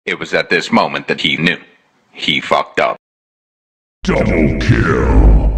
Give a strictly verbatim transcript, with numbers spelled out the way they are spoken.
It was at this moment that he knew. He fucked up. Double kill.